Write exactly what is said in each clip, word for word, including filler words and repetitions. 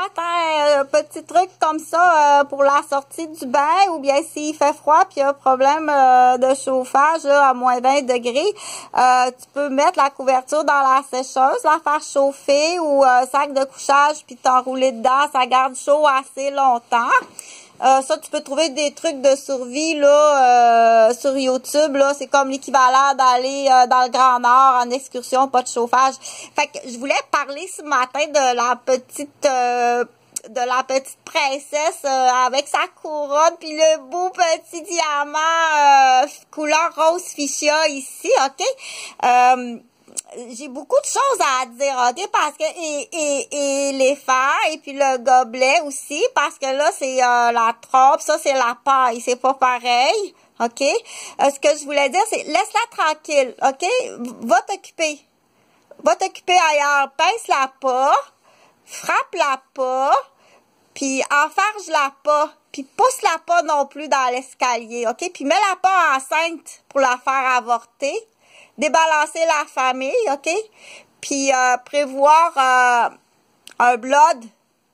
matin, un petit truc comme ça euh, pour la sortie du bain, ou bien s'il fait froid puis il y a un problème euh, de chauffage là, à moins vingt degrés, euh, tu peux mettre la couverture dans la sécheuse, la faire chauffer ou un sac de couchage puis t'enrouler dedans, ça garde chaud assez longtemps. Euh, ça, tu peux trouver des trucs de survie là euh, sur YouTube. Là, c'est comme l'équivalent d'aller euh, dans le Grand Nord en excursion, pas de chauffage. Fait que je voulais parler ce matin de la petite euh, de la petite princesse euh, avec sa couronne puis le beau petit diamant euh, couleur rose fuchsia ici, ok? Euh, J'ai beaucoup de choses à dire, ok, parce que et, et, et les fers et puis le gobelet aussi, parce que là c'est euh, la trompe, ça c'est la paille, c'est pas pareil, ok. Euh, ce que je voulais dire c'est laisse-la tranquille, ok. Va t'occuper, va t'occuper ailleurs, pince-la pas, frappe-la pas, puis enfarge-la pas, puis pousse-la pas non plus dans l'escalier, ok. Puis mets-la pas enceinte pour la faire avorter. Débalancer la famille, ok? Puis euh, prévoir euh, un blood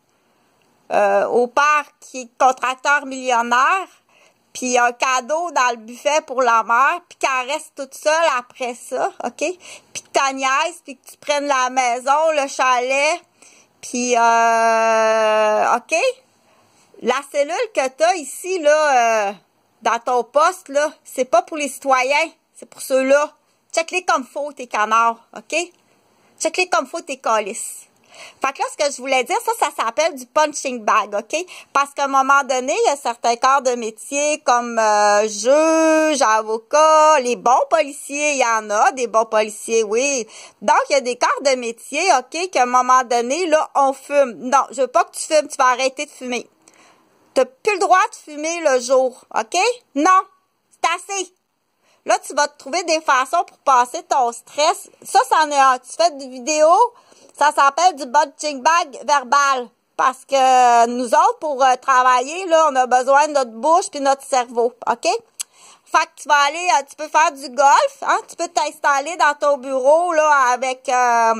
euh, au père qui est contracteur millionnaire, puis un cadeau dans le buffet pour la mère, puis qu'elle reste toute seule après ça, ok? Puis que ta nièce, puis que tu prennes la maison, le chalet, puis euh, ok? La cellule que tu as ici, là, euh, dans ton poste, là, c'est pas pour les citoyens, c'est pour ceux-là. Check-les comme faut, tes canards, ok? Check-les comme faut, tes colisses. Fait que là, ce que je voulais dire, ça, ça s'appelle du punching bag, ok? Parce qu'à un moment donné, il y a certains corps de métier comme euh, juge, avocat, les bons policiers, il y en a, des bons policiers, oui. Donc, il y a des corps de métier, ok, qu'à un moment donné, là, on fume. Non, je veux pas que tu fumes, tu vas arrêter de fumer. T'as plus le droit de fumer le jour, ok? Non, c'est assez. Là, tu vas te trouver des façons pour passer ton stress. Ça, c'en est un. Tu fais des vidéos, ça s'appelle du punching bag verbal. Parce que nous autres, pour euh, travailler, là, on a besoin de notre bouche puis notre cerveau. OK? Fait que tu vas aller, euh, tu peux faire du golf, hein? Tu peux t'installer dans ton bureau, là, avec euh,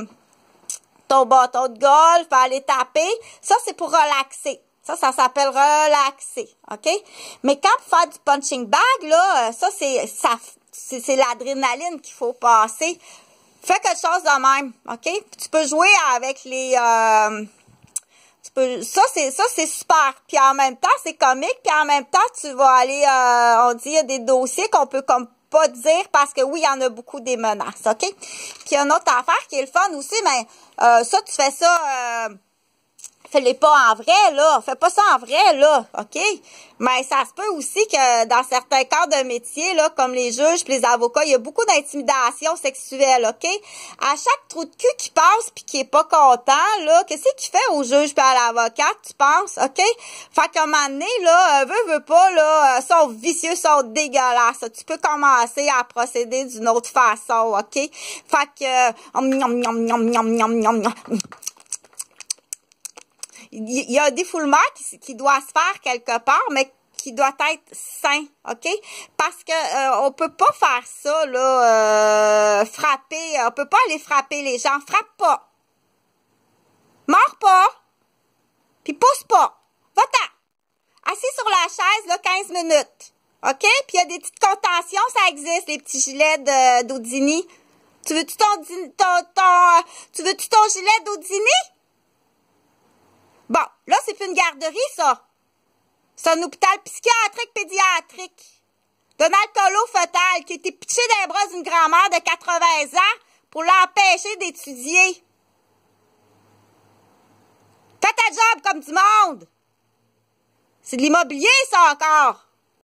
ton bâton de golf, aller taper. Ça, c'est pour relaxer. Ça, ça s'appelle relaxer, OK? Mais quand tu fais du punching bag, là, ça, c'est ça, c'est l'adrénaline qu'il faut passer. Fais quelque chose de même, OK? Puis tu peux jouer avec les... Euh, tu peux, ça, c'est ça c'est super. Puis en même temps, c'est comique. Puis en même temps, tu vas aller... Euh, on dit, il y a des dossiers qu'on peut comme pas dire parce que oui, il y en a beaucoup des menaces, OK? Puis il y a une autre affaire qui est le fun aussi, mais euh, ça, tu fais ça... Euh, fais-les pas en vrai, là. Fais pas ça en vrai, là. OK? Mais ça se peut aussi que dans certains cas de métier, là, comme les juges et les avocats, il y a beaucoup d'intimidation sexuelle, OK? À chaque trou de cul qui passe puis qui est pas content, là, qu'est-ce qu'il fait au juge puis à l'avocate, tu penses? OK? Fait qu'à un moment donné, là, veut, veut pas, là, sont vicieux, sont dégueulasses. Tu peux commencer à procéder d'une autre façon, OK? Fait que... Euh, il y a un défoulement qui, qui doit se faire quelque part, mais qui doit être sain, OK? Parce que euh, on peut pas faire ça, là, euh, frapper, on peut pas aller frapper les gens. Frappe pas. Mords pas. Puis pousse pas. Va-t'en. Assis sur la chaise, là, quinze minutes. OK? Puis il y a des petites contentions, ça existe, les petits gilets d'Audini. Tu veux-tu ton, ton, ton, tu veux-tu ton gilet d'Audini? Bon, là, c'est plus une garderie, ça. C'est un hôpital psychiatrique pédiatrique. Donald Colo Fetal, qui a été pitché dans les bras d'une grand-mère de quatre-vingts ans pour l'empêcher d'étudier. Fais ta job comme du monde. C'est de l'immobilier, ça, encore.